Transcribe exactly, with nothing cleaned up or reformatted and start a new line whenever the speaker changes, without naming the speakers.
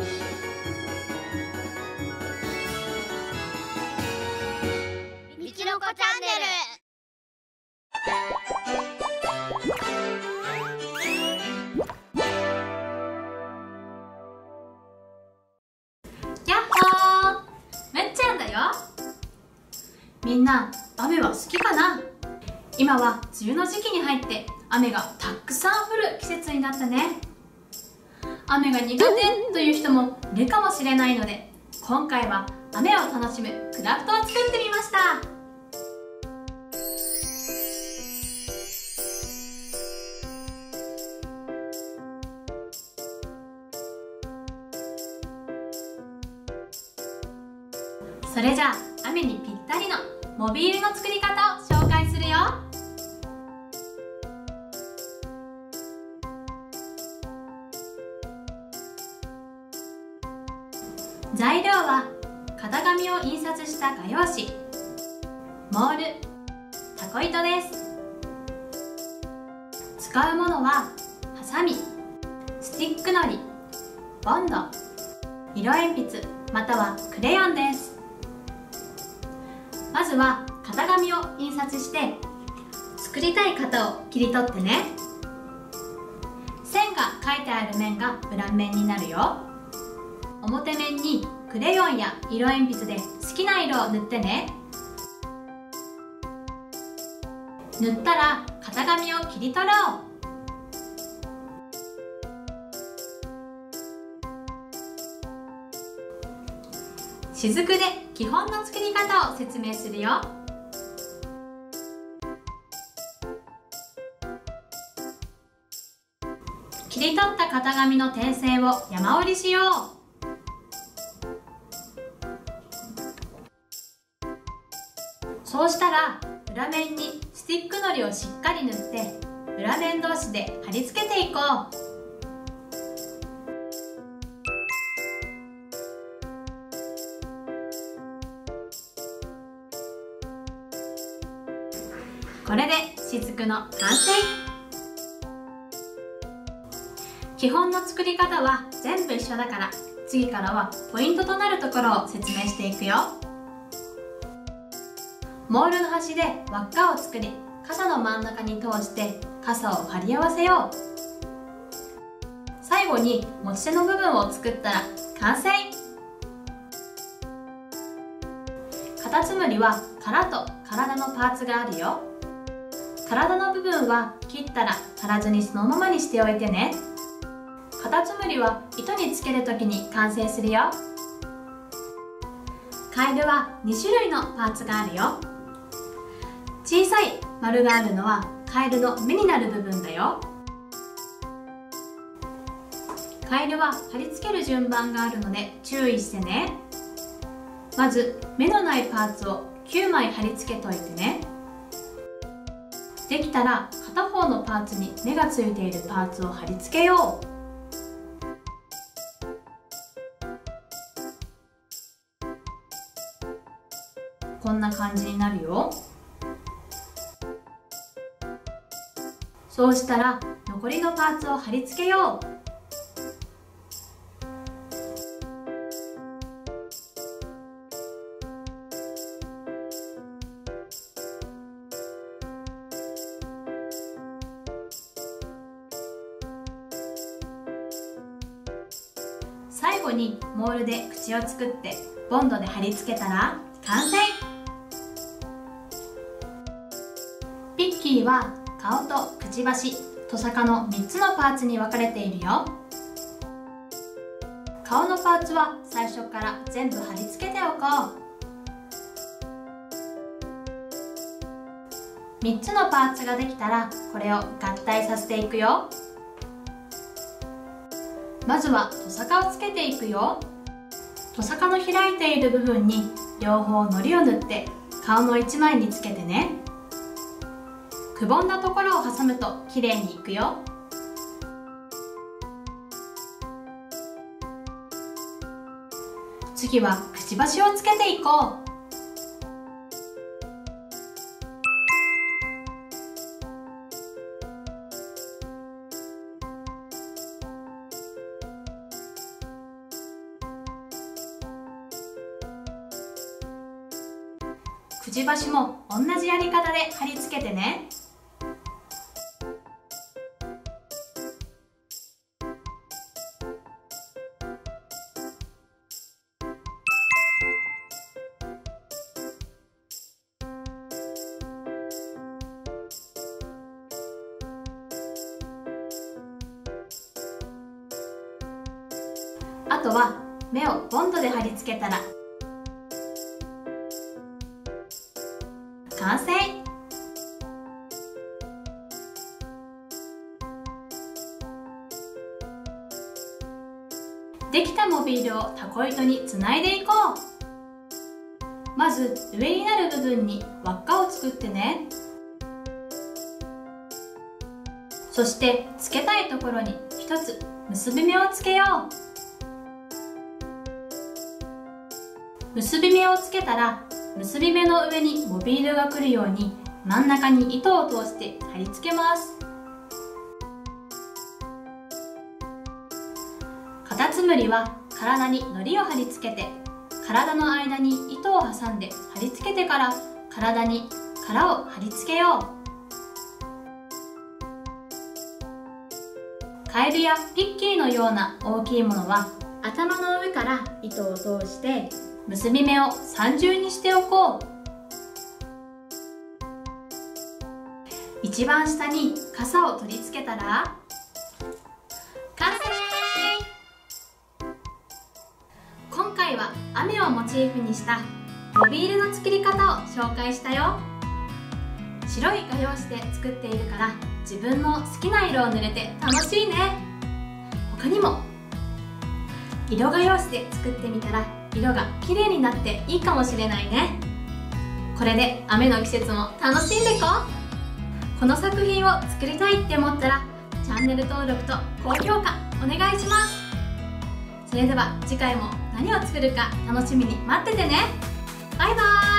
みちのこチャンネル。
やっほー、むっちゃんだよ。みんな雨は好きかな？今は梅雨の時期に入って雨がたくさん降る季節になったね。雨が苦手という人もいるかもしれないので、今回は雨を楽しむクラフトを作ってみました。それじゃあ雨にぴったりのモビールの作り方を紹介するよ。材料は型紙を印刷した画用紙、モール、タコ糸です。使うものはハサミ、スティックのり、ボンド、色鉛筆またはクレヨンです。まずは型紙を印刷して作りたい型を切り取ってね。線が書いてある面が裏面になるよ。表面にクレヨンや色鉛筆で好きな色を塗ってね。塗ったら型紙を切り取ろう。雫で基本の作り方を説明するよ。切り取った型紙の点線を山折りしよう。そうしたら裏面にスティックのりをしっかり塗って裏面同士で貼り付けていこう。これで雫の完成。基本の作り方は全部一緒だから、次からはポイントとなるところを説明していくよ。モールの端で輪っかを作り、傘の真ん中に通して傘を貼り合わせよう。最後に持ち手の部分を作ったら完成。カタツムリは殻と体のパーツがあるよ。体の部分は切ったら刈らずにそのままにしておいてね。カタツムリは糸につけるときに完成するよ。カエルはに種類のパーツがあるよ。小さい丸があるのはカエルの目になる部分だよ。カエルは貼り付ける順番があるので注意してね。まず目のないパーツをきゅうまい貼り付けといてね。できたら片方のパーツに目がついているパーツを貼り付けよう。こんな感じになるよ。そうしたら残りのパーツを貼り付けよう。最後にモールで口を作ってボンドで貼り付けたら完成。ピッキーは顔とくちばし、トサカのみっつのパーツに分かれているよ。顔のパーツは最初から全部貼り付けておこう。みっつのパーツができたらこれを合体させていくよ。まずはトサカをつけていくよ。トサカの開いている部分に両方のりを塗って顔の一枚につけてね。くぼんだところを挟むときれいにいくよ。次はくちばしをつけていこう。 じばしも同じやり方で貼り付けてね。あとは目をボンドで貼り付けたら完成。できたモビールをタコ糸につないでいこう。まず上になる部分に輪っかを作ってね。そしてつけたいところに一つ結び目をつけよう。結び目をつけたら結び目の上にモビールが来るように真ん中に糸を通して貼り付けます。カタツムリは体に糊を貼り付けて、体の間に糸を挟んで貼り付けてから体に殻を貼り付けよう。カエルやピッキーのような大きいものは頭の上から糸を通して結び目を三重にしておこう。一番下に傘を取り付けたら完成。今回は雨をモチーフにしたモビールの作り方を紹介したよ。白い画用紙で作っているから自分の好きな色を塗れて楽しいね。他にも色画用紙で作ってみたら色が綺麗になっていいかもしれないね。これで雨の季節も楽しんでいこう。この作品を作りたいって思ったらチャンネル登録と高評価お願いします。それでは次回も何を作るか楽しみに待っててね。バイバーイ。